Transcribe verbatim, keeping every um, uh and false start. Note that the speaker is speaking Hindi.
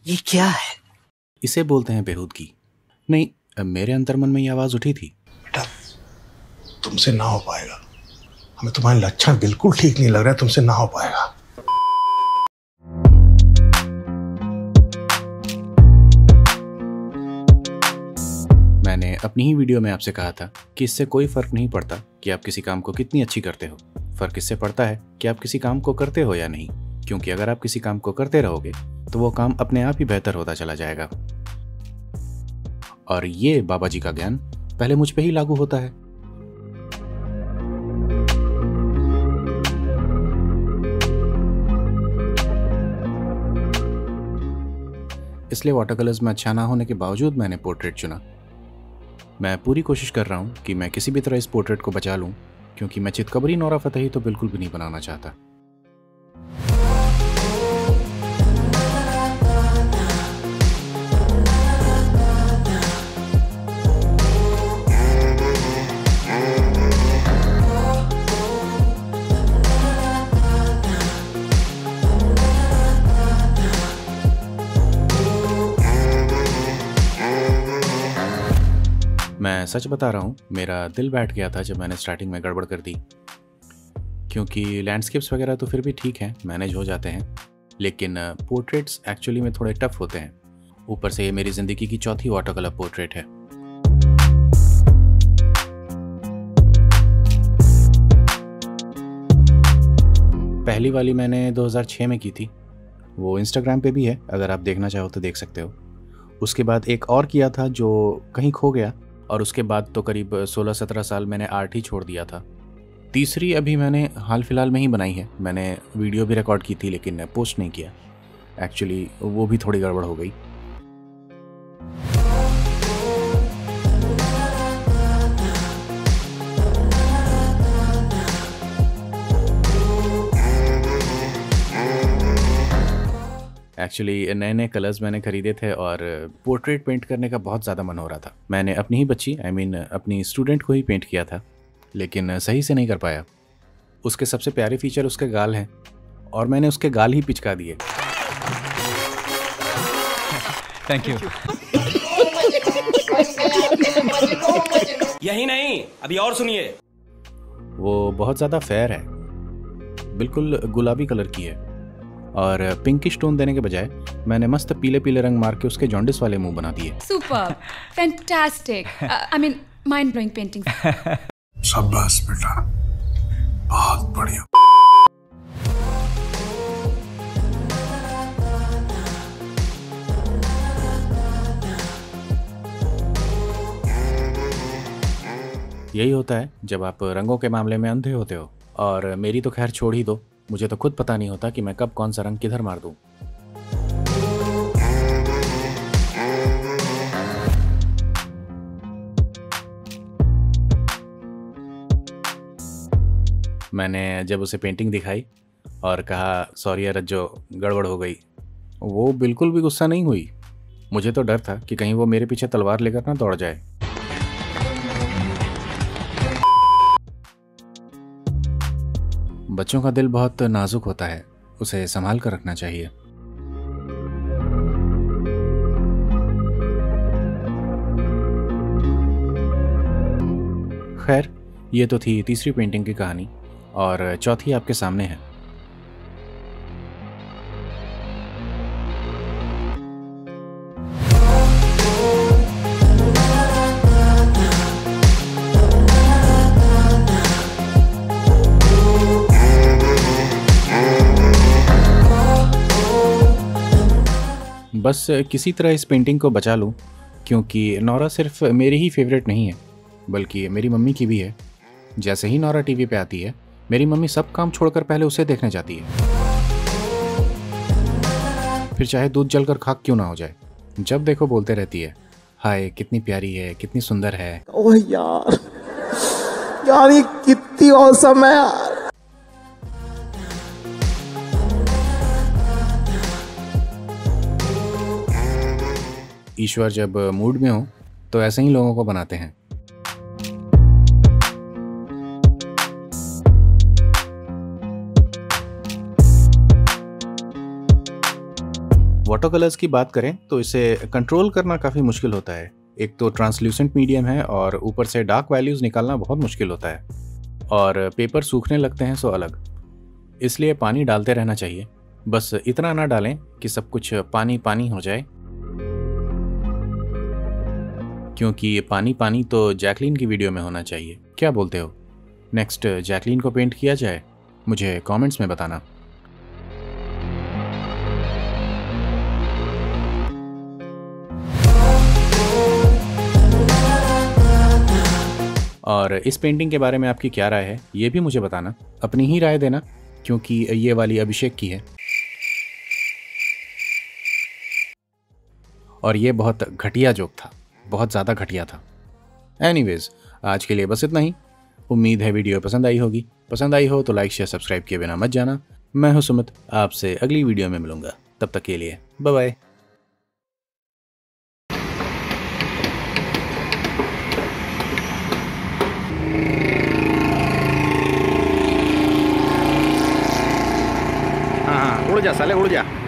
ये क्या है? इसे बोलते हैं बेहूदगी। नहीं, मेरे अंतर्मन में ये आवाज उठी थी, बेटा तुमसे ना हो पाएगा, हमें तुम्हारे लक्षण बिल्कुल ठीक नहीं लग रहा है, तुमसे ना हो पाएगा। मैंने अपनी ही वीडियो में आपसे कहा था कि इससे कोई फर्क नहीं पड़ता कि आप किसी काम को कितनी अच्छी करते हो। फर्क इससे पड़ता है कि आप किसी काम को करते हो या नहीं, क्योंकि अगर आप किसी काम को करते रहोगे तो वो काम अपने आप ही बेहतर होता चला जाएगा। और ये बाबा जी का ज्ञान पहले मुझ पे ही लागू होता है। इसलिए वाटर कलर्स में अच्छा ना होने के बावजूद मैंने पोर्ट्रेट चुना। मैं पूरी कोशिश कर रहा हूँ कि मैं किसी भी तरह इस पोर्ट्रेट को बचा लूँ, क्योंकि मैं चितकबरी नोरा फतेही तो बिल्कुल भी नहीं बनाना चाहता। मैं सच बता रहा हूँ, मेरा दिल बैठ गया था जब मैंने स्टार्टिंग में गड़बड़ कर दी, क्योंकि लैंडस्केप्स वगैरह तो फिर भी ठीक हैं, मैनेज हो जाते हैं, लेकिन पोर्ट्रेट्स एक्चुअली में थोड़े टफ होते हैं। ऊपर से ये मेरी ज़िंदगी की चौथी वाटर कलर पोर्ट्रेट है। पहली वाली मैंने दो हज़ार छह में की थी, वो इंस्टाग्राम पे भी है, अगर आप देखना चाहो तो देख सकते हो। उसके बाद एक और किया था जो कहीं खो गया, और उसके बाद तो करीब सोलह सत्रह साल मैंने आर्ट ही छोड़ दिया था। तीसरी अभी मैंने हाल फिलहाल में ही बनाई है। मैंने वीडियो भी रिकॉर्ड की थी लेकिन पोस्ट नहीं किया, एक्चुअली वो भी थोड़ी गड़बड़ हो गई। एक्चुअली नए नए कलर्स मैंने खरीदे थे और पोर्ट्रेट पेंट करने का बहुत ज़्यादा मन हो रहा था। मैंने अपनी ही बच्ची आई I मीन mean, अपनी स्टूडेंट को ही पेंट किया था, लेकिन सही से नहीं कर पाया। उसके सबसे प्यारे फीचर उसके गाल हैं, और मैंने उसके गाल ही पिचका दिए। Thank you. यही नहीं, अभी और सुनिए। वो बहुत ज़्यादा फेयर है, बिल्कुल गुलाबी कलर की है, और पिंकिश टोन देने के बजाय मैंने मस्त पीले पीले रंग मार के उसके जॉन्डिस वाले मुंह बना दिए। Super, fantastic, I mean mind blowing painting. शाबाश बेटा, बहुत बढ़िया। यही होता है जब आप रंगों के मामले में अंधे होते हो, और मेरी तो खैर छोड़ ही दो, मुझे तो खुद पता नहीं होता कि मैं कब कौन सा रंग किधर मार दूं। मैंने जब उसे पेंटिंग दिखाई और कहा सॉरी यार जो गड़बड़ हो गई, वो बिल्कुल भी गुस्सा नहीं हुई। मुझे तो डर था कि कहीं वो मेरे पीछे तलवार लेकर ना दौड़ जाए। बच्चों का दिल बहुत नाजुक होता है, उसे संभाल कर रखना चाहिए। खैर, ये तो थी तीसरी पेंटिंग की कहानी, और चौथी आपके सामने है। बस किसी तरह इस पेंटिंग को बचा लूं, क्योंकि नोरा सिर्फ मेरी ही फेवरेट नहीं है बल्कि मेरी मम्मी की भी है। जैसे ही नोरा टीवी पे आती है, मेरी मम्मी सब काम छोड़कर पहले उसे देखने जाती है, फिर चाहे दूध जलकर खाक क्यों ना हो जाए। जब देखो बोलते रहती है, हाय कितनी प्यारी है, कितनी सुंदर है। ओह यार, यार ये कितनी औसम है यार। ईश्वर जब मूड में हो तो ऐसे ही लोगों को बनाते हैं। वाटर कलर्स की बात करें तो इसे कंट्रोल करना काफ़ी मुश्किल होता है। एक तो ट्रांसल्यूसेंट मीडियम है और ऊपर से डार्क वैल्यूज़ निकालना बहुत मुश्किल होता है, और पेपर सूखने लगते हैं सो अलग। इसलिए पानी डालते रहना चाहिए, बस इतना ना डालें कि सब कुछ पानी पानी हो जाए, क्योंकि ये पानी पानी तो जैकलीन की वीडियो में होना चाहिए। क्या बोलते हो? नेक्स्ट जैकलीन को पेंट किया जाए? मुझे कमेंट्स में बताना। और इस पेंटिंग के बारे में आपकी क्या राय है ये भी मुझे बताना। अपनी ही राय देना, क्योंकि ये वाली अभिषेक की है और ये बहुत घटिया जोक था, बहुत ज़्यादा घटिया था। एनीवेज, आज के लिए बस इतना ही। उम्मीद है वीडियो पसंद आई होगी। पसंद आई हो तो लाइक शेयर सब्सक्राइब किए बिना मत जाना। मैं हूं सुमित, आपसे अगली वीडियो में मिलूंगा। तब तक के लिए बाय बाय। हाँ हाँ, उड़ जा साले, उड़ जा।